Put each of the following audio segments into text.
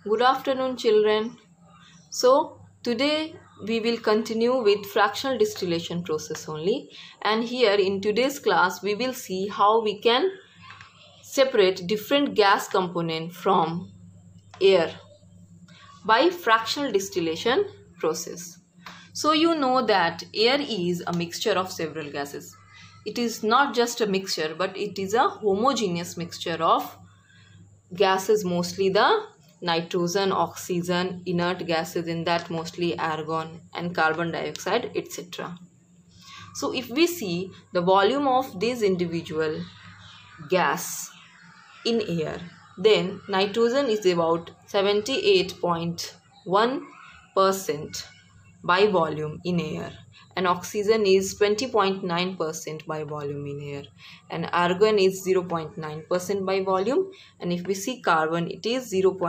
Good afternoon, children. So today we will continue with fractional distillation process only, and here in today's class we will see how we can separate different gas component from air by fractional distillation process. So you know that air is a mixture of several gases. It is not just a mixture, but it is a homogeneous mixture of gases, mostly the nitrogen, oxygen, inert gases, in that mostly argon and carbon dioxide, etc. So if we see the volume of this individual gas in air, then nitrogen is about 78.1% by volume in air, and oxygen is 20.9% by volume in air, and argon is 0.9% by volume, and if we see carbon, it is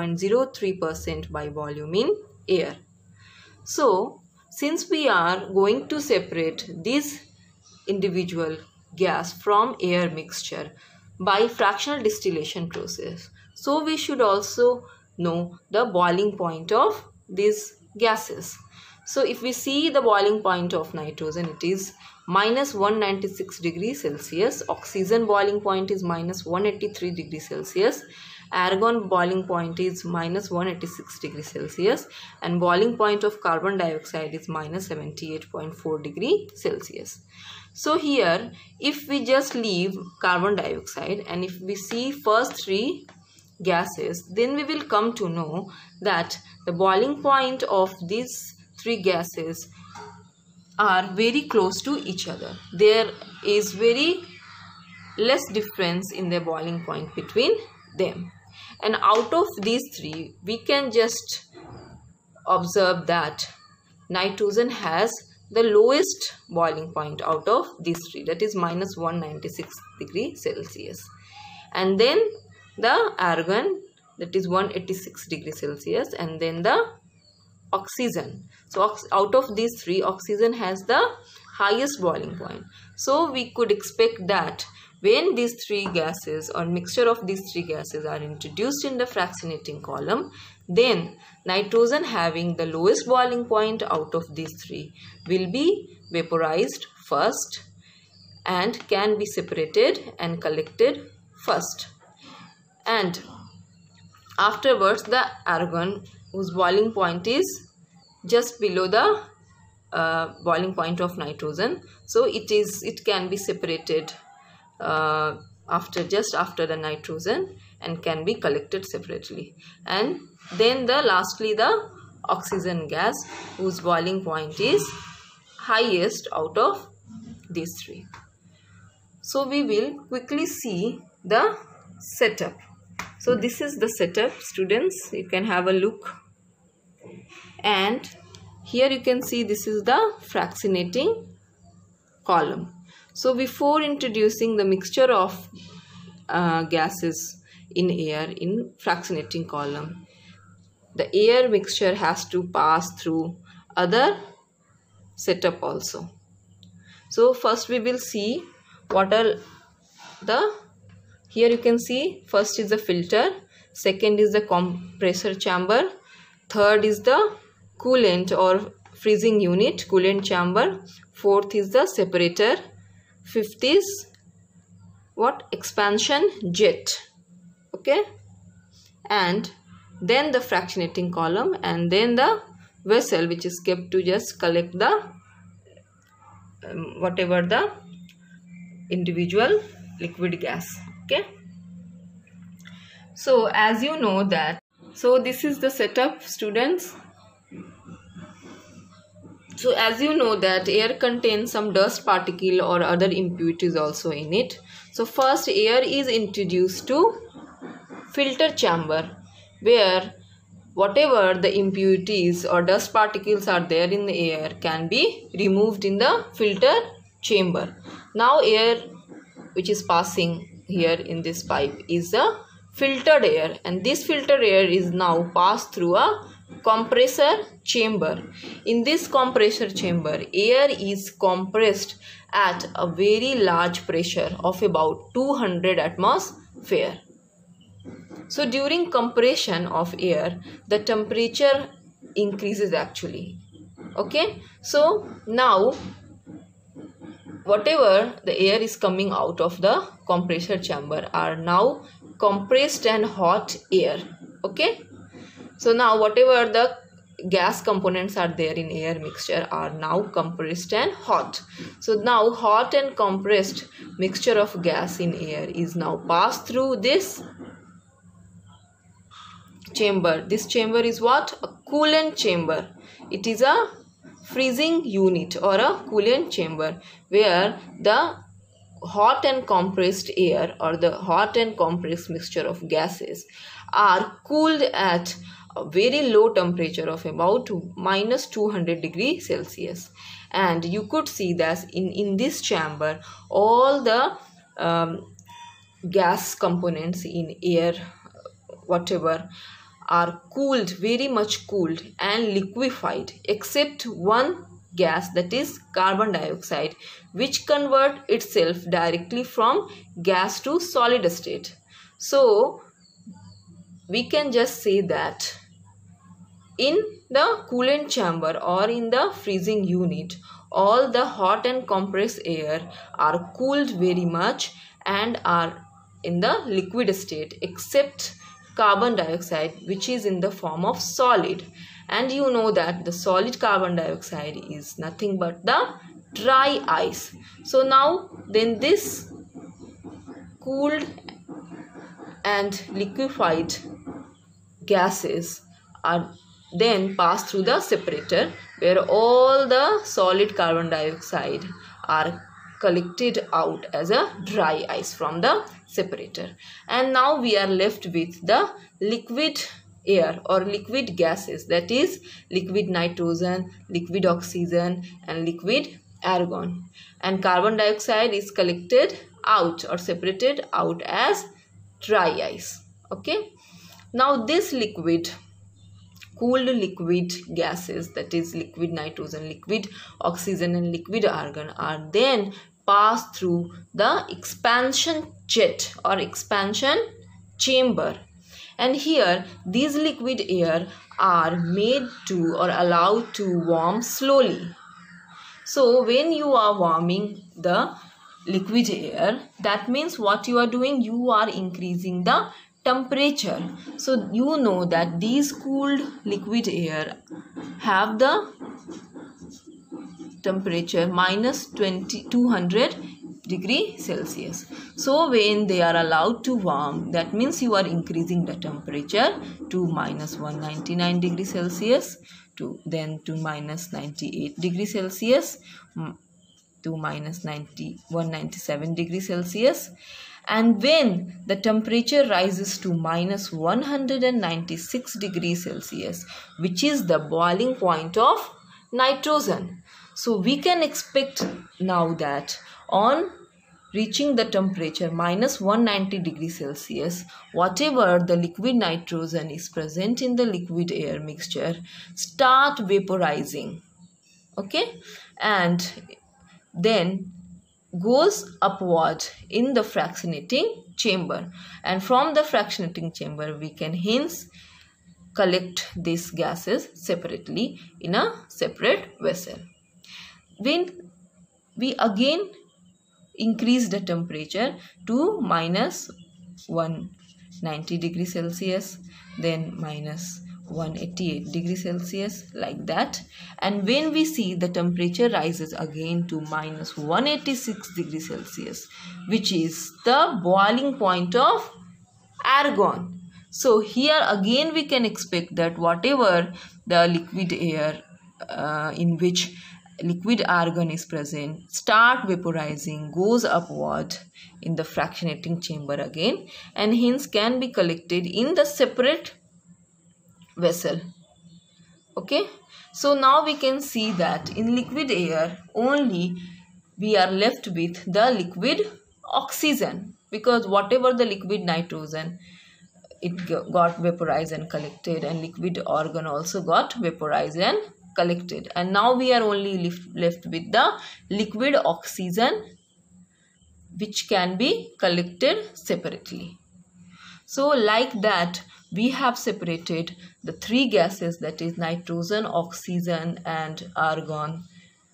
0.03% by volume in air. So since we are going to separate this individual gas from air mixture by fractional distillation process, so we should also know the boiling point of these gases. So if we see the boiling point of nitrogen, it is minus 196 degrees Celsius. Oxygen boiling point is minus 183 degrees Celsius. Argon boiling point is minus 186 degrees Celsius. And boiling point of carbon dioxide is minus 78.4 degrees Celsius. So here, if we just leave carbon dioxide and if we see first three gases, then we will come to know that the boiling point of these three gases are very close to each other. There is very less difference in the boiling point between them. And out of these three, we can just observe that nitrogen has the lowest boiling point out of these three, that is minus 196 degrees Celsius. And then the argon, that is 186 degrees Celsius, and then the oxygen. So out of these three, oxygen has the highest boiling point. So we could expect that when these three gases or mixture of these three gases are introduced in the fractionating column, then nitrogen, having the lowest boiling point out of these three, will be vaporized first and can be separated and collected first. And afterwards the argon, whose boiling point is just below the boiling point of nitrogen, so it can be separated after the nitrogen and can be collected separately. And then lastly the oxygen gas, whose boiling point is highest out of these three. So we will quickly see the setup. So this is the setup, students. You can have a look. And here you can see this is the fractionating column. So before introducing the mixture of gases in air in fractionating column, the air mixture has to pass through other setup also. So first we will see what are here you can see first is the filter, second is the compressor chamber, third is the coolant or freezing unit, coolant chamber, fourth is the separator, fifth is expansion jet, okay, and then the fractionating column, and then the vessel which is kept to just collect the whatever the individual liquid gas, okay. So as you know that, so this is the setup, students. So as you know that air contains some dust particle or other impurities also in it. So first air is introduced to filter chamber, where whatever the impurities or dust particles are there in the air can be removed in the filter chamber. Now air which is passing here in this pipe is the filtered air, and this filtered air is now passed through a compressor chamber. In this compressor chamber, air is compressed at a very large pressure of about 200 atmosphere. So during compression of air, the temperature increases actually. Okay, so now whatever the air is coming out of the compressor chamber are now compressed and hot air. Okay, so now whatever the gas components are there in air mixture are now compressed and hot. So now hot and compressed mixture of gas in air is now passed through this chamber. This chamber is what? A coolant chamber. It is a freezing unit or a coolant chamber where the hot and compressed air or the hot and compressed mixture of gases are cooled at a very low temperature of about minus 200 degrees Celsius. And you could see that in this chamber all the gas components in air whatever are cooled, very much cooled and liquefied, except one gas, that is carbon dioxide, which convert itself directly from gas to solid state. So we can just say that in the coolant chamber or in the freezing unit, all the hot and compressed air are cooled very much and are in the liquid state, except carbon dioxide, which is in the form of solid. And you know that the solid carbon dioxide is nothing but the dry ice. So now then this cooled and liquefied gases are then passed through the separator, where all the solid carbon dioxide are collected out as a dry ice from the separator. And now we are left with the liquid air or liquid gases, that is liquid nitrogen, liquid oxygen and liquid argon. And carbon dioxide is collected out or separated out as dry ice. Okay, now this liquid, cooled liquid gases, that is liquid nitrogen, liquid oxygen and liquid argon, are then passed through the expansion jet or expansion chamber. And here these liquid air are made to or allowed to warm slowly. So when you are warming the liquid air, that means what you are doing, you are increasing the temperature. So you know that these cooled liquid air have the temperature minus 200 degrees Celsius. So when they are allowed to warm, that means you are increasing the temperature to minus 199 degrees Celsius, to minus 98 degrees Celsius, to minus 197 degrees Celsius. And when the temperature rises to minus 196 degrees Celsius, which is the boiling point of nitrogen. So we can expect now that on reaching the temperature minus 190 degrees Celsius, whatever the liquid nitrogen is present in the liquid air mixture start vaporizing. Okay, and then goes upward in the fractionating chamber, and from the fractionating chamber we can hence collect these gases separately in a separate vessel. When we again increase the temperature to minus 190 degrees Celsius, then minus 188 degrees Celsius, like that. And when we see the temperature rises again to minus 186 degrees Celsius, which is the boiling point of argon. So here again we can expect that whatever the liquid air in which liquid argon is present start vaporizing, goes upward in the fractionating chamber again, and hence can be collected in the separate vessel. Okay, so now we can see that in liquid air only we are left with the liquid oxygen, because whatever the liquid nitrogen, it got vaporized and collected, and liquid argon also got vaporized and collected, and now we are only left with the liquid oxygen, which can be collected separately. So like that, we have separated the three gases, that is nitrogen, oxygen and argon,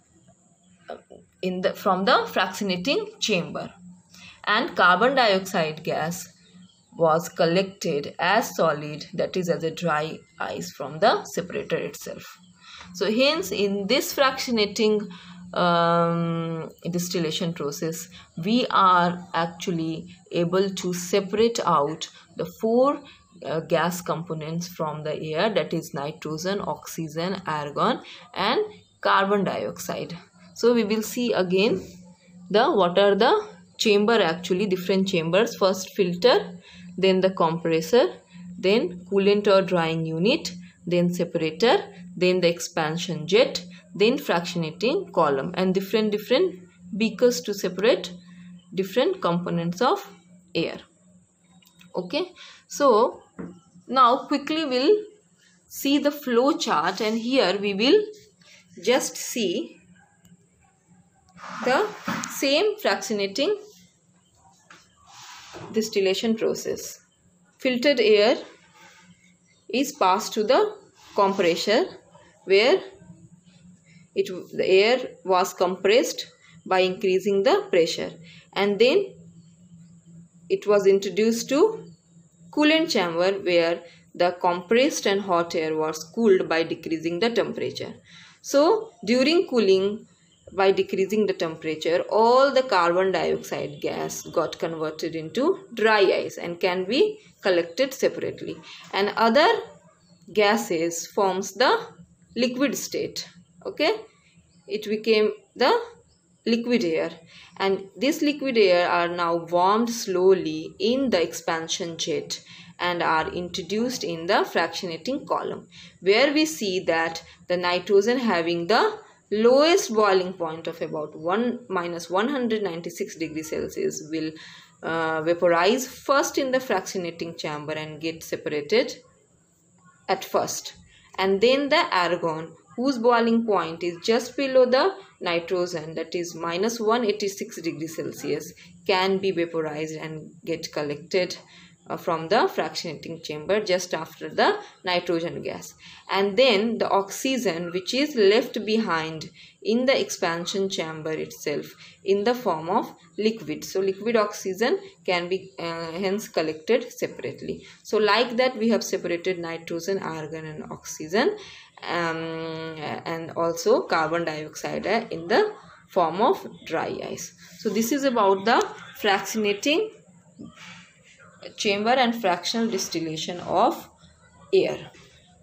from the fractionating chamber. And carbon dioxide gas was collected as solid, that is as a dry ice, from the separator itself. So hence in this fractionating distillation process, we are actually able to separate out the four gas components from the air, that is nitrogen, oxygen, argon and carbon dioxide. So we will see again what are the chamber, actually different chambers. First filter, then the compressor, then coolant or drying unit, then separator, then the expansion jet, then fractionating column, and different beakers to separate different components of air. Okay, so now quickly we'll see the flow chart, and here we will just see the same fractionating distillation process. Filtered air is passed to the compressor, where the air was compressed by increasing the pressure, and then it was introduced to coolant chamber, where the compressed and hot air was cooled by decreasing the temperature. So during cooling, by decreasing the temperature, all the carbon dioxide gas got converted into dry ice and can be collected separately, and other gases forms the liquid state. Okay, it became the liquid air, and this liquid air are now warmed slowly in the expansion jet and are introduced in the fractionating column, where we see that the nitrogen having the lowest boiling point of about -196 degrees Celsius will vaporize first in the fractionating chamber and get separated at first, and then the argon, whose boiling point is just below the nitrogen, that is -186 degrees Celsius, can be vaporized and get collected from the fractionating chamber just after the nitrogen gas. And then the oxygen, which is left behind in the expansion chamber itself in the form of liquid. So liquid oxygen can be hence collected separately. So like that, we have separated nitrogen, argon and oxygen, and also carbon dioxide in the form of dry ice. So this is about the fractionating chamber and fractional distillation of air.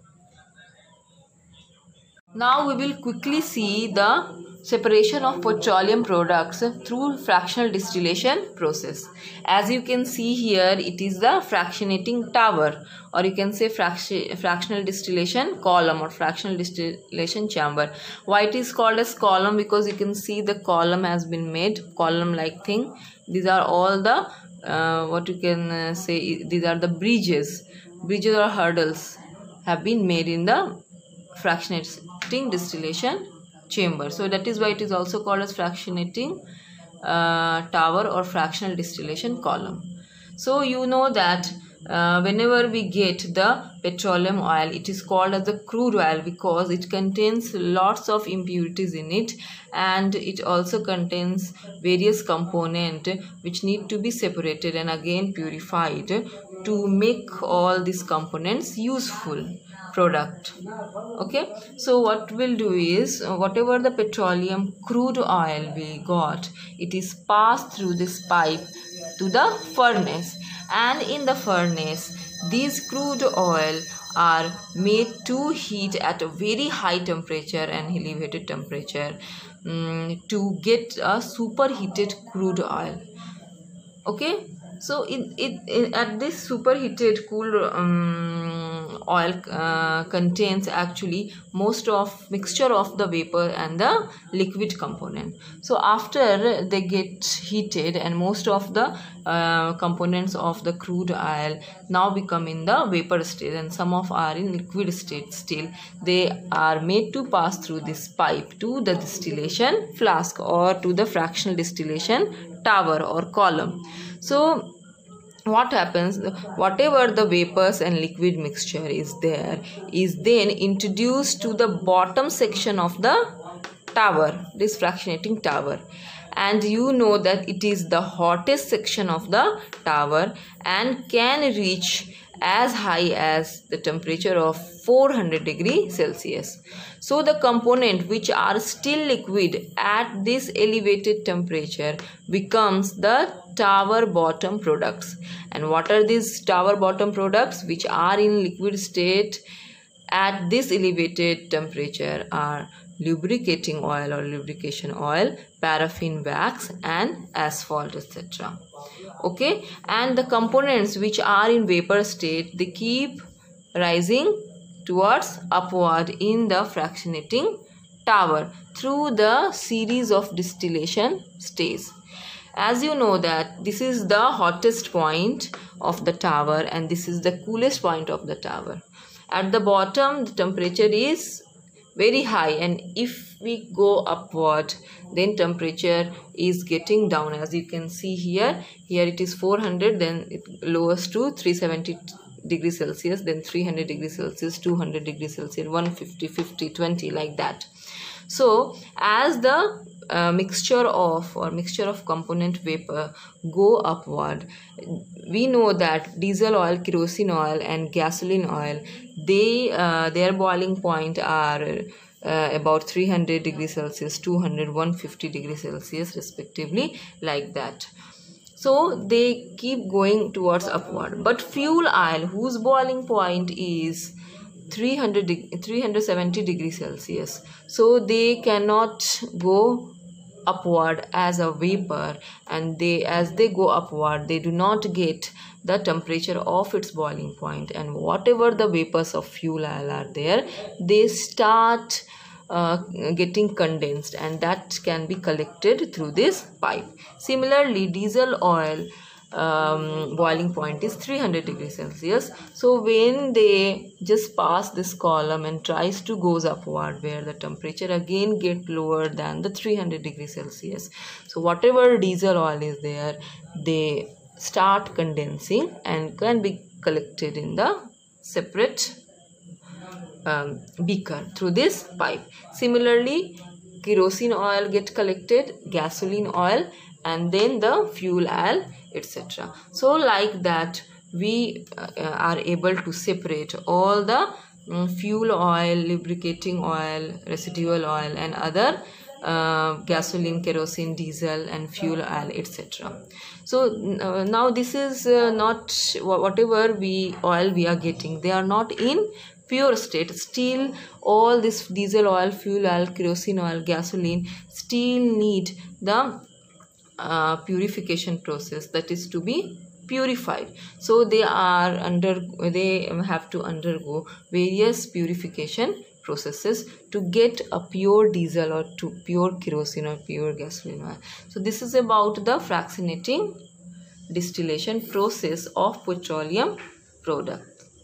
Now we will quickly see the separation of petroleum products through fractional distillation process. As you can see here, it is the fractionating tower, or you can say fractional distillation column or fractional distillation chamber. Why it is called as column? Because you can see the column has been made, column like thing. These are all the what you can say, these are the bridges or hurdles have been made in the fractionating distillation chamber. So that is why it is also called as fractionating tower or fractional distillation column. So you know that whenever we get the petroleum oil, it is called as the crude oil because it contains lots of impurities in it, and it also contains various components which need to be separated and again purified to make all these components useful product. Okay, so what we'll do is, whatever the petroleum crude oil we got, it is passed through this pipe to the furnace, and in the furnace these crude oil are made to heat at a very high temperature and elevated temperature to get a superheated crude oil. Okay, so at this superheated cool oil contains actually most of mixture of the vapor and the liquid component. So after they get heated and most of the components of the crude oil now become in the vapor state and some of are in liquid state still, they are made to pass through this pipe to the distillation flask or to the fractional distillation tower or column. So what happens, whatever the vapors and liquid mixture is there is then introduced to the bottom section of the tower, this fractionating tower, and you know that it is the hottest section of the tower and can reach as high as the temperature of 400 degrees Celsius. So the component which are still liquid at this elevated temperature becomes the tower bottom products. And what are these tower bottom products which are in liquid state at this elevated temperature? Are lubricating oil or lubrication oil, paraffin wax and asphalt, etc. Okay, and the components which are in vapor state, they keep rising towards upward in the fractionating tower through the series of distillation stages. As you know that this is the hottest point of the tower and this is the coolest point of the tower. At the bottom the temperature is very high, and if we go upward then temperature is getting down. As you can see here it is 400, then it lowers to 370 degrees Celsius, then 300 degrees Celsius, 200 degrees Celsius, 150, 50, 20, like that. So as the mixture of component vapor go upward, we know that diesel oil, kerosene oil and gasoline oil, they their boiling point are about 300 degrees Celsius, 200, 150 degrees Celsius respectively, like that. So they keep going towards upward. But fuel oil, whose boiling point is 370 degrees Celsius, so they cannot go upward as a vapor, and as they go upward they do not get the temperature of its boiling point, and whatever the vapors of fuel oil are there, they start getting condensed, and that can be collected through this pipe. Similarly, diesel oil boiling point is 300 degrees Celsius. So when they just pass this column and tries to goes upward, where the temperature again get lower than the 300 degrees Celsius, so whatever diesel oil is there, they start condensing and can be collected in the separate beaker through this pipe. Similarly, kerosene oil get collected, gasoline oil, and then the fuel oil, etc. So like that we are able to separate all the fuel oil, lubricating oil, residual oil and other gasoline, kerosene, diesel and fuel oil, etc. So now this is not whatever oil we are getting, they are not in pure state. Still all this diesel oil, fuel oil, kerosene oil, gasoline still need the purification process, that is to be purified. So they have to undergo various purification processes to get a pure diesel or to pure kerosene or pure gasoline oil. So this is about the fractionating distillation process of petroleum product.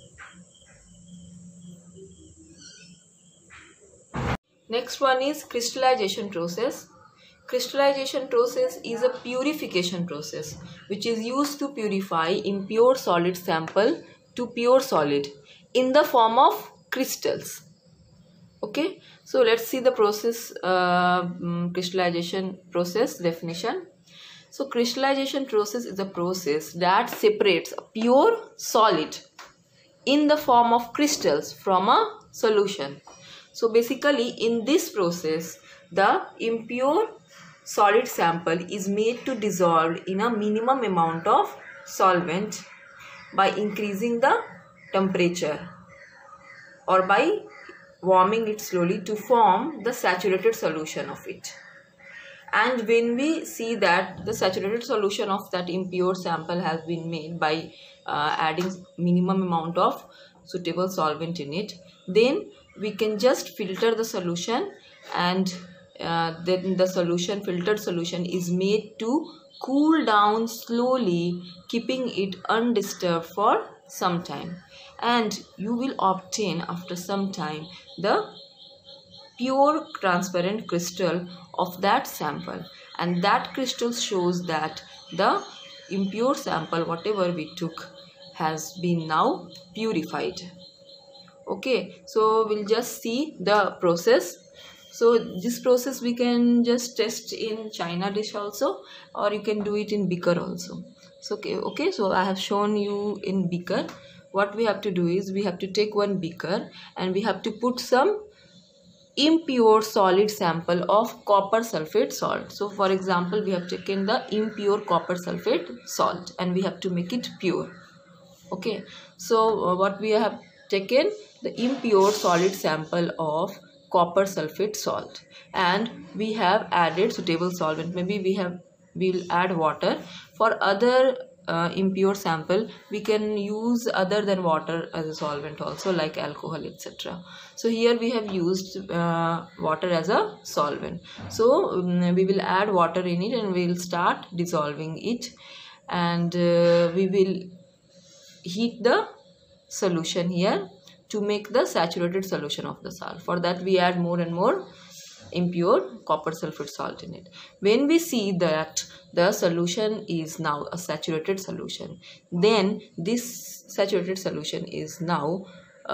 Next one is crystallization process. Crystallization process is a purification process which is used to purify impure solid sample to pure solid in the form of crystals. Okay, so let's see the process, crystallization process definition. So crystallization process is a process that separates a pure solid in the form of crystals from a solution. So basically in this process the impure solid sample is made to dissolve in a minimum amount of solvent by increasing the temperature or by warming it slowly to form the saturated solution of it. And when we see that the saturated solution of that impure sample has been made by adding minimum amount of suitable solvent in it, then we can just filter the solution, and then the filtered solution is made to cool down slowly, keeping it undisturbed for some time, and you will obtain after some time the pure transparent crystal of that sample, and that crystal shows that the impure sample, whatever we took, has been now purified. Okay, so we'll just see the process. So this process we can just test in china dish also, or you can do it in beaker also. So okay, so I have shown you in beaker. What we have to do is we have to take one beaker and we have to put some impure solid sample of copper sulfate salt. So for example, we have taken the impure copper sulfate salt and we have to make it pure. Okay, so what we have taken, the impure solid sample of copper sulfate salt, and we have added suitable solvent. Maybe we'll add water. For other impure sample, we can use other than water as a solvent also, like alcohol, etc. So here we have used water as a solvent. So we will add water in it and we will start dissolving it, and we will heat the solution here to make the saturated solution of the salt. For that we add more and more impure copper sulfate salt in it. When we see that the solution is now a saturated solution, then this saturated solution is now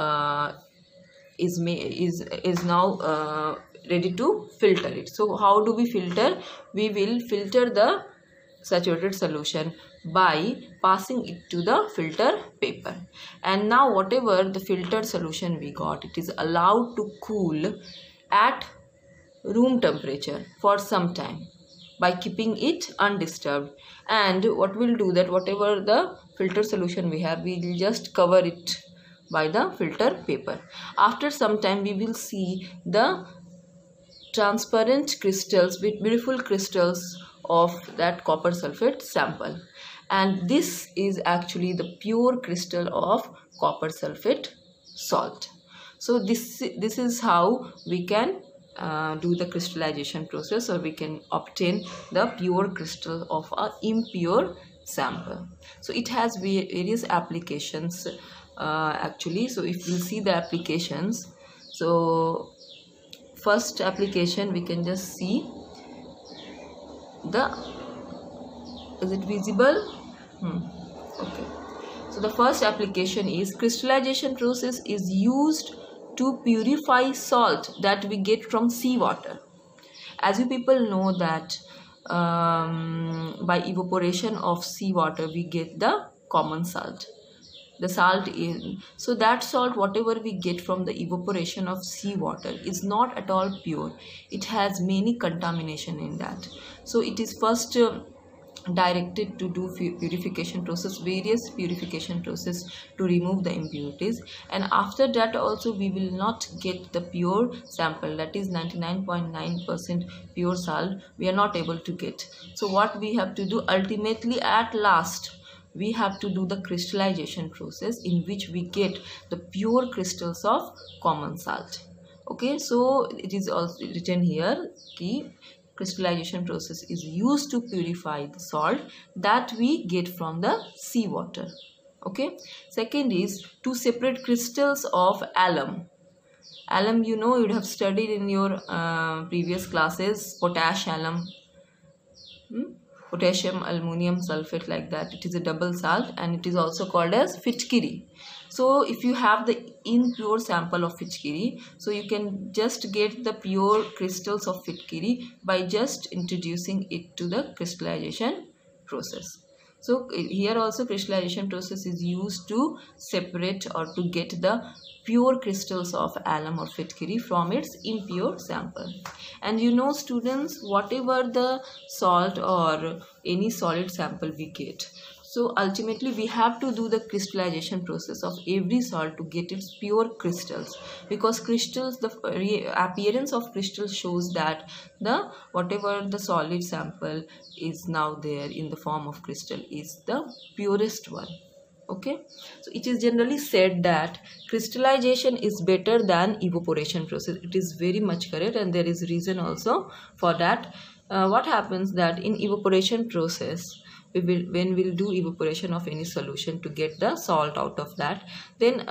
ready to filter it. So how do we filter? We will filter the saturated solution by passing it to the filter paper. And now whatever the filtered solution we got, it is allowed to cool at room temperature for some time by keeping it undisturbed. And what we'll do, that whatever the filter solution we have, we will just cover it by the filter paper. After some time we will see the transparent crystals with beautiful crystals of that copper sulfate sample, and this is actually the pure crystal of copper sulfate salt. So this is how we can do the crystallization process, or we can obtain the pure crystal of a impure sample. So it has various applications actually. So if we see the applications, so first application we can just see is it visible? Okay, so the first application is crystallization process is used to purify salt that we get from seawater. As you people know that by evaporation of seawater we get the common salt. The salt in, so that salt whatever we get from the evaporation of seawater is not at all pure. It has many contamination in that. So it is first directed to do purification process, various purification process to remove the impurities, and after that also we will not get the pure sample, that is 99.9% pure salt we are not able to get. So what we have to do, ultimately at last we have to do the crystallization process in which we get the pure crystals of common salt. Okay, so it is also written here ki crystallization process is used to purify the salt that we get from the seawater. Okay, second is to separate crystals of alum. Alum, you know, you would have studied in your previous classes, potash alum, potassium aluminum sulfate, like that. It is a double salt and it is also called as fitkiri. So if you have the impure sample of fitkiri, so you can just get the pure crystals of fitkiri by just introducing it to the crystallization process. So here also crystallization process is used to separate or to get the pure crystals of alum or fitkiri from its impure sample. And you know students, whatever the salt or any solid sample we get, so ultimately we have to do the crystallization process of every salt to get its pure crystals, because crystals, the appearance of crystals shows that the whatever the solid sample is now there in the form of crystal is the purest one. Okay, so it is generally said that crystallization is better than evaporation process. It is very much correct, and there is reason also for that. What happens that in evaporation process, when we'll do evaporation of any solution to get the salt out of that, then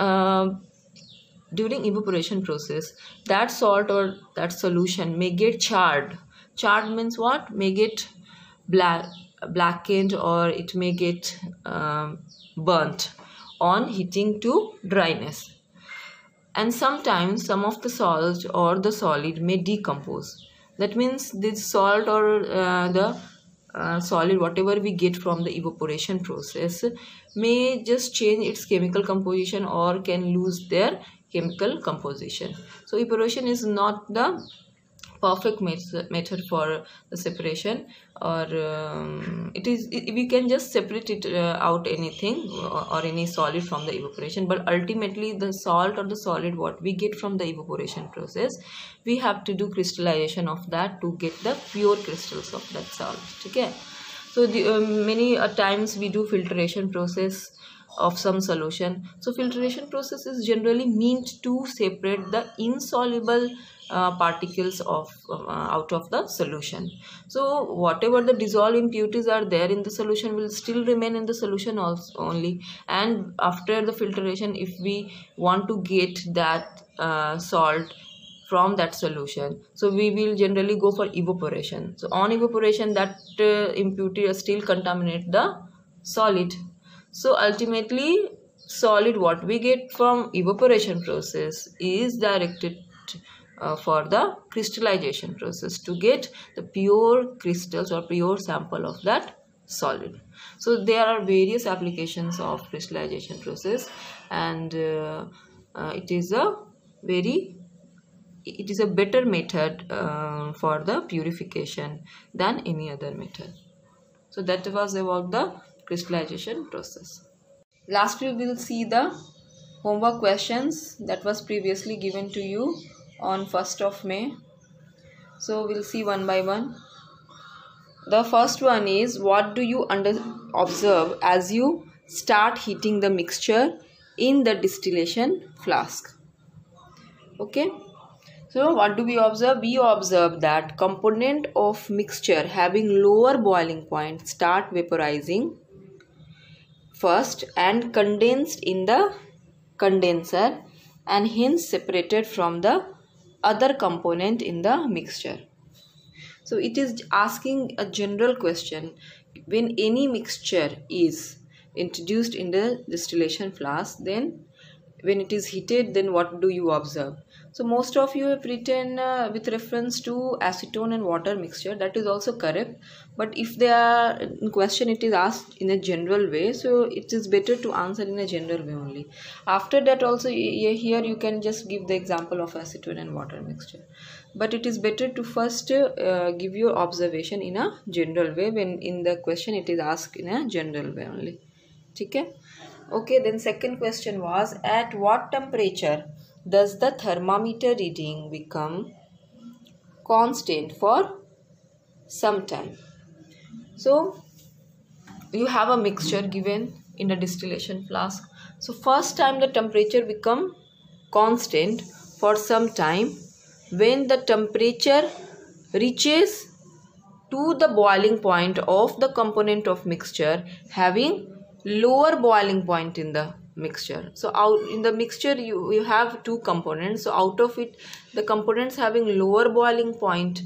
during evaporation process that salt or that solution may get charred. Charred means what? May get black, blackened or it may get burnt on heating to dryness. And sometimes some of the salt or the solid may decompose. That means this salt or the solid, whatever we get from the evaporation process, may just change its chemical composition or can lose their chemical composition. So evaporation is not the perfect method for the separation, or we can just separate it out anything or any solid from the evaporation, but ultimately the salt or the solid what we get from the evaporation process, we have to do crystallization of that to get the pure crystals of that salt. Okay, so the many times we do filtration process of some solution. So filtration process is generally meant to separate the insoluble particles of out of the solution. So whatever the dissolved impurities are there in the solution will still remain in the solution also only, and after the filtration, if we want to get that salt from that solution, so we will generally go for evaporation. So on evaporation, that impurity still contaminate the solid. So ultimately solid what we get from evaporation process is directed for the crystallization process to get the pure crystals or pure sample of that solid. So there are various applications of crystallization process, and it is a better method for the purification than any other method. So that was about the crystallization process. Lastly, we will see the homework questions that was previously given to you on 1st of May. So we'll see one by one. The first one is, what do you observe as you start heating the mixture in the distillation flask? Okay, so what do we observe? We observe that component of mixture having lower boiling point start vaporizing first and condensed in the condenser, and hence separated from the other component in the mixture. So it is asking a general question. When any mixture is introduced in the distillation flask, then when it is heated, then what do you observe? So most of you have written with reference to acetone and water mixture. That is also correct, but if they are in question, it is asked in a general way, so it is better to answer in a general way only. After that also, here you can just give the example of acetone and water mixture, but it is better to first give your observation in a general way when in the question it is asked in a general way only. Okay. Okay, then second question was, at what temperature does the thermometer reading become constant for some time? So you have a mixture given in a distillation flask. So first time the temperature become constant for some time when the temperature reaches to the boiling point of the component of mixture having lower boiling point in the mixture. So out in the mixture you have two components, so out of it the components having lower boiling point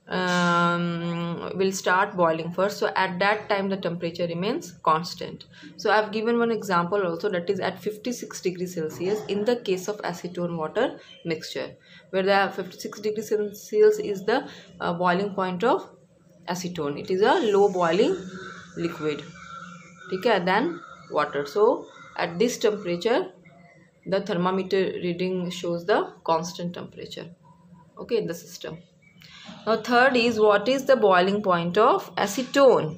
will start boiling first. So at that time the temperature remains constant. So I have given one example also, that is at 56 degrees Celsius in the case of acetone water mixture, where the 56 degrees Celsius is the boiling point of acetone. It is a low boiling liquid, okay, than water. So at this temperature the thermometer reading shows the constant temperature, okay, in the system. Now third is, what is the boiling point of acetone?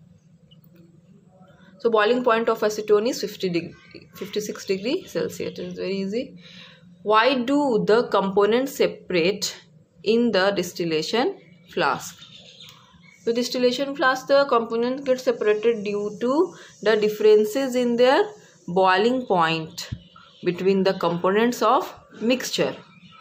So boiling point of acetone is 56 degrees Celsius. It is very easy. Why do the components separate in the distillation flask? The distillation flask, the components get separated due to the differences in their boiling point between the components of mixture.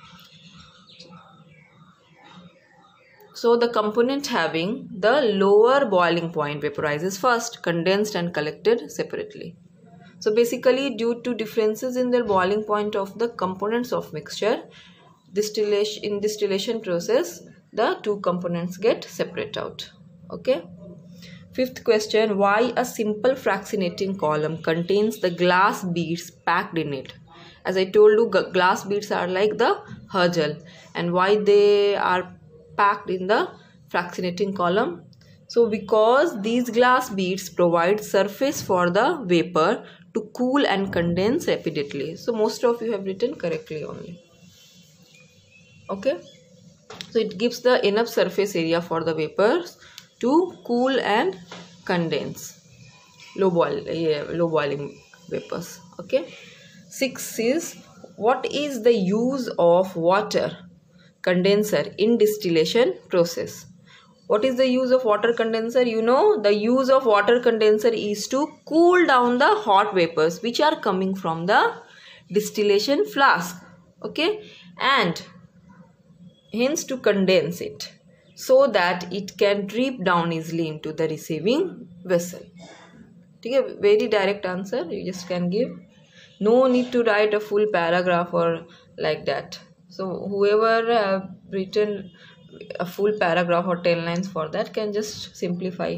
So the component having the lower boiling point vaporizes first, condensed and collected separately. So basically, due to differences in their boiling point of the components of mixture, in distillation process the two components get separate out. Okay. Fifth question, why a simple fractionating column contains the glass beads packed in it? As I told you, glass beads are like the Herschel, and why they are packed in the fractionating column? So because these glass beads provide surface for the vapor to cool and condense rapidly. So most of you have written correctly only. Okay, so it gives the enough surface area for the vapors to cool and condense, low boiling vapors. Okay. 6 is, what is the use of water condenser in distillation process? What is the use of water condenser? You know, the use of water condenser is to cool down the hot vapors which are coming from the distillation flask. Okay, and hence to condense it so that it can drip down easily into the receiving vessel. Okay, very direct answer you just can give. No need to write a full paragraph or like that. So whoever have written a full paragraph or 10 lines for that can just simplify.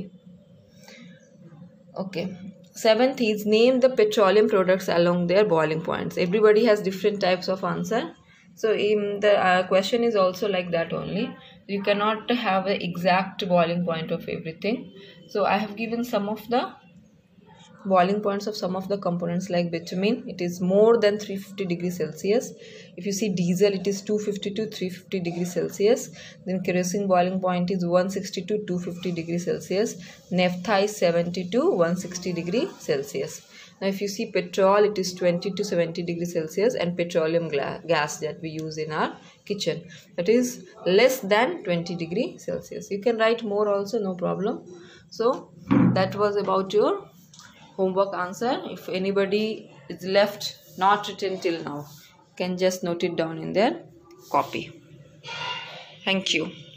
Okay. 7th is, name the petroleum products along their boiling points. Everybody has different types of answer. So in the question is also like that only. You cannot have the exact boiling point of everything. So I have given some of the boiling points of some of the components, like bitumen, it is more than 350 degrees Celsius. If you see diesel, it is 250 to 350 degrees Celsius. Then kerosene boiling point is 160 to 250 degrees Celsius. Naphtha is 70 to 160 degrees Celsius. Now if you see petrol, it is 20 to 70 degrees Celsius, and petroleum gas that we use in our kitchen, that is less than 20 degrees Celsius. You can write more also, no problem. So that was about your homework answer. If anybody is left not written till now, can just note it down in their copy. Thank you.